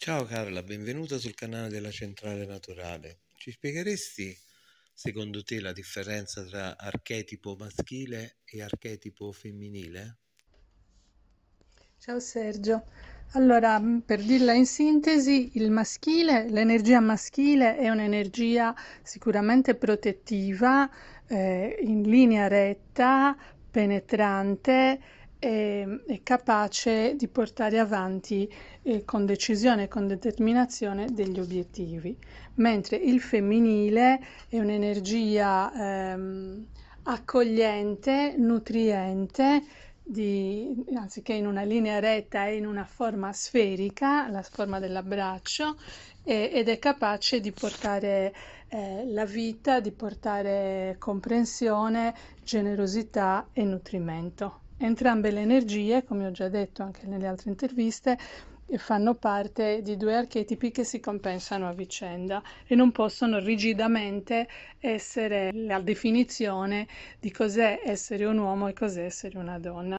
Ciao Carla, benvenuta sul canale della Centrale Naturale. Ci spiegheresti, secondo te, la differenza tra archetipo maschile e archetipo femminile? Ciao Sergio. Allora, per dirla in sintesi, il maschile, l'energia maschile è un'energia sicuramente protettiva, in linea retta, penetrante e capace di portare avanti con decisione e con determinazione degli obiettivi, mentre il femminile è un'energia accogliente, nutriente, anziché in una linea retta è in una forma sferica, la forma dell'abbraccio, ed è capace di portare la vita, di portare comprensione, generosità e nutrimento. Entrambe le energie, come ho già detto anche nelle altre interviste, fanno parte di due archetipi che si compensano a vicenda e non possono rigidamente essere la definizione di cos'è essere un uomo e cos'è essere una donna.